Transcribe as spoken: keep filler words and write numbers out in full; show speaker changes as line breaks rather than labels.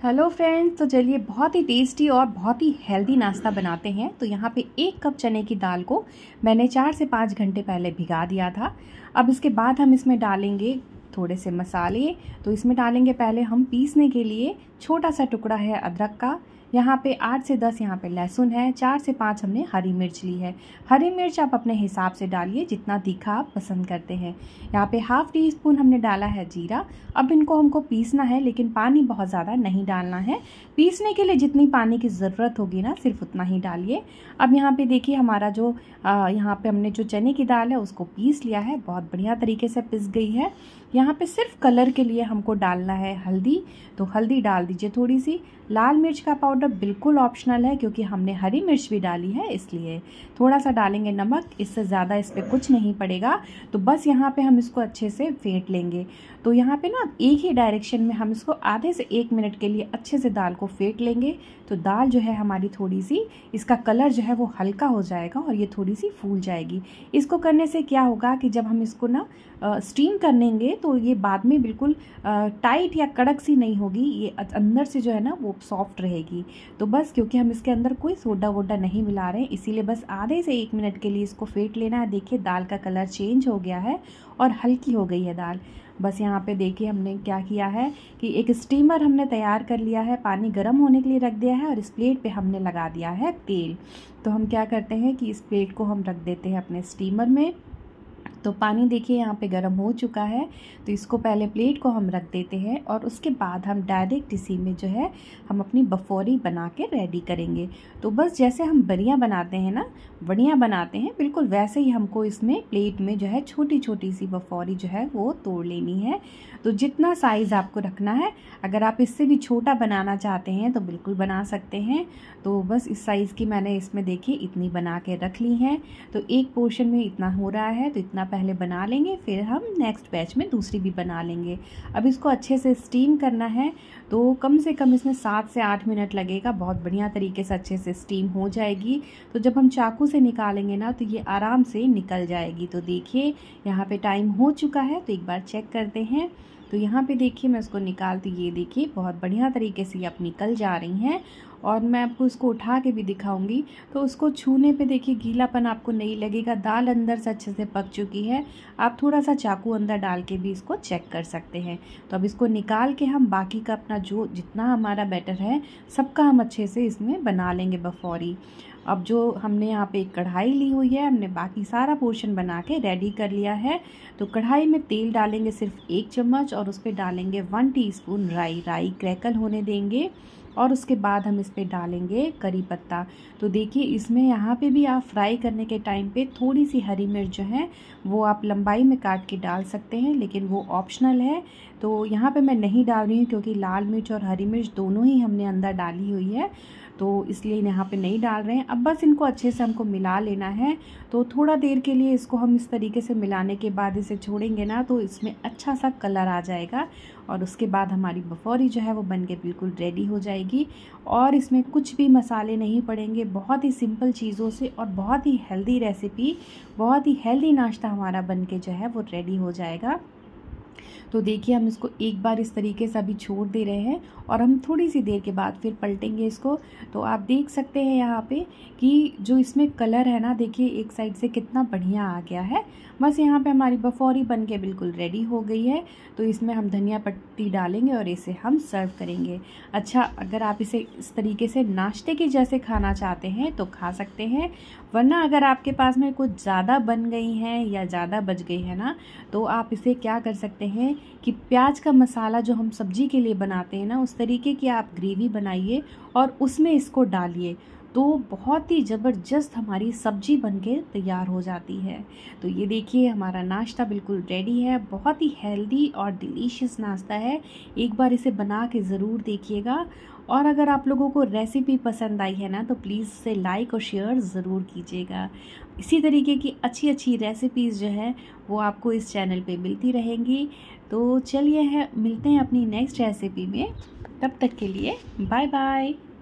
Hello friends, तो चलिए बहुत ही टेस्टी और बहुत ही हेल्दी नाश्ता बनाते हैं। तो यहाँ पे एक कप चने की दाल को मैंने चार से पाँच घंटे पहले भिगा दिया था। अब इसके बाद हम इसमें डालेंगे थोड़े से मसाले। तो इसमें डालेंगे पहले हम पीसने के लिए छोटा सा टुकड़ा है अदरक का, यहाँ पे आठ से दस यहाँ पे लहसुन है, चार से पाँच हमने हरी मिर्च ली है। हरी मिर्च आप अपने हिसाब से डालिए जितना तीखा आप पसंद करते हैं। यहाँ पे हाफ टी स्पून हमने डाला है जीरा। अब इनको हमको पीसना है, लेकिन पानी बहुत ज़्यादा नहीं डालना है। पीसने के लिए जितनी पानी की ज़रूरत होगी ना, सिर्फ उतना ही डालिए। अब यहाँ पे देखिए हमारा जो आ, यहाँ पे हमने जो चने की दाल है उसको पीस लिया है, बहुत बढ़िया तरीके से पिस गई है। यहाँ पे सिर्फ कलर के लिए हमको डालना है हल्दी, तो हल्दी डाल दीजिए थोड़ी सी। लाल मिर्च का पाउडर बिल्कुल ऑप्शनल है, क्योंकि हमने हरी मिर्च भी डाली है इसलिए। थोड़ा सा डालेंगे नमक, इससे ज़्यादा इस पर कुछ नहीं पड़ेगा। तो बस यहाँ पे हम इसको अच्छे से फेंट लेंगे। तो यहाँ पे ना एक ही डायरेक्शन में हम इसको आधे से एक मिनट के लिए अच्छे से दाल को फेंट लेंगे। तो दाल जो है हमारी थोड़ी सी, इसका कलर जो है वो हल्का हो जाएगा और ये थोड़ी सी फूल जाएगी। इसको करने से क्या होगा कि जब हम इसको ना स्टीम करेंगे तो ये बाद में बिल्कुल टाइट या कड़क सी नहीं होगी, ये अंदर से जो है ना वो सॉफ्ट रहेगी। तो बस क्योंकि हम इसके अंदर कोई सोडा वोडा नहीं मिला रहे हैं, इसीलिए बस आधे से एक मिनट के लिए इसको फेंट लेना है। देखिए दाल का कलर चेंज हो गया है और हल्की हो गई है दाल। बस यहाँ पे देखिए हमने क्या किया है कि एक स्टीमर हमने तैयार कर लिया है, पानी गर्म होने के लिए रख दिया है और इस प्लेट पे हमने लगा दिया है तेल। तो हम क्या करते हैं कि इस प्लेट को हम रख देते हैं अपने स्टीमर में। तो पानी देखिए यहाँ पे गर्म हो चुका है, तो इसको पहले प्लेट को हम रख देते हैं और उसके बाद हम डायरेक्ट इसी में जो है हम अपनी बफौरी बना के रेडी करेंगे। तो बस जैसे हम बड़ियाँ बनाते हैं ना, बड़ियाँ बनाते हैं बिल्कुल वैसे ही हमको इसमें प्लेट में जो है छोटी छोटी सी बफौरी जो है वो तोड़ लेनी है। तो जितना साइज़ आपको रखना है, अगर आप इससे भी छोटा बनाना चाहते हैं तो बिल्कुल बना सकते हैं। तो बस इस साइज़ की मैंने इसमें देखिए इतनी बना के रख ली हैं। तो एक पोर्शन में इतना हो रहा है तो इतना पहले बना लेंगे, फिर हम नेक्स्ट बैच में दूसरी भी बना लेंगे। अब इसको अच्छे से स्टीम करना है, तो कम से कम इसमें सात से आठ मिनट लगेगा। बहुत बढ़िया तरीके से अच्छे से स्टीम हो जाएगी। तो जब हम चाकू से निकालेंगे ना तो ये आराम से निकल जाएगी। तो देखिए यहाँ पे टाइम हो चुका है, तो एक बार चेक करते हैं। तो यहाँ पे देखिए मैं इसको निकालती, ये देखिए बहुत बढ़िया तरीके से ये अब निकल जा रही हैं। और मैं आपको इसको उठा के भी दिखाऊंगी, तो उसको छूने पे देखिए गीलापन आपको नहीं लगेगा। दाल अंदर से अच्छे से पक चुकी है। आप थोड़ा सा चाकू अंदर डाल के भी इसको चेक कर सकते हैं। तो अब इसको निकाल के हम बाकी का अपना जो जितना हमारा बैटर है सबका हम अच्छे से इसमें बना लेंगे बफौरी। अब जो हमने यहाँ पे एक कढ़ाई ली हुई है, हमने बाकी सारा पोर्शन बना के रेडी कर लिया है। तो कढ़ाई में तेल डालेंगे सिर्फ एक चम्मच और उस पर डालेंगे वन टीस्पून राई। राई क्रैकल होने देंगे और उसके बाद हम इस पर डालेंगे करी पत्ता। तो देखिए इसमें यहाँ पे भी आप फ्राई करने के टाइम पे थोड़ी सी हरी मिर्च जो है वो आप लंबाई में काट के डाल सकते हैं, लेकिन वो ऑप्शनल है। तो यहाँ पे मैं नहीं डाल रही हूँ क्योंकि लाल मिर्च और हरी मिर्च दोनों ही हमने अंदर डाली हुई है, तो इसलिए यहाँ पे नहीं डाल रहे हैं। अब बस इनको अच्छे से हमको मिला लेना है। तो थोड़ा देर के लिए इसको हम इस तरीके से मिलाने के बाद इसे छोड़ेंगे ना, तो इसमें अच्छा सा कलर आ जाएगा और उसके बाद हमारी बफौरी जो है वो बन के बिल्कुल रेडी हो जाएगी। और इसमें कुछ भी मसाले नहीं पड़ेंगे, बहुत ही सिंपल चीज़ों से और बहुत ही हेल्दी रेसिपी, बहुत ही हेल्दी नाश्ता हमारा बन के जो है वो रेडी हो जाएगा। तो देखिए हम इसको एक बार इस तरीके से अभी छोड़ दे रहे हैं और हम थोड़ी सी देर के बाद फिर पलटेंगे इसको। तो आप देख सकते हैं यहाँ पे कि जो इसमें कलर है ना, देखिए एक साइड से कितना बढ़िया आ गया है। बस यहाँ पे हमारी बफौरी बन के बिल्कुल रेडी हो गई है। तो इसमें हम धनिया पत्ती डालेंगे और इसे हम सर्व करेंगे। अच्छा, अगर आप इसे इस तरीके से नाश्ते के जैसे खाना चाहते हैं तो खा सकते हैं, वरना अगर आपके पास में कुछ ज़्यादा बन गई हैं या ज़्यादा बच गई है ना, तो आप इसे क्या कर सकते हैं कि प्याज का मसाला जो हम सब्जी के लिए बनाते हैं ना, उस तरीके की आप ग्रेवी बनाइए और उसमें इसको डालिए, तो बहुत ही ज़बरदस्त हमारी सब्जी बनके तैयार हो जाती है। तो ये देखिए हमारा नाश्ता बिल्कुल रेडी है। बहुत ही हेल्दी और डिलीशियस नाश्ता है। एक बार इसे बना के ज़रूर देखिएगा। और अगर आप लोगों को रेसिपी पसंद आई है ना, तो प्लीज़ इसे लाइक और शेयर ज़रूर कीजिएगा। इसी तरीके की अच्छी अच्छी रेसिपीज़ जो है वो आपको इस चैनल पे मिलती रहेंगी। तो चलिए है मिलते हैं अपनी नेक्स्ट रेसिपी में। तब तक के लिए बाय बाय।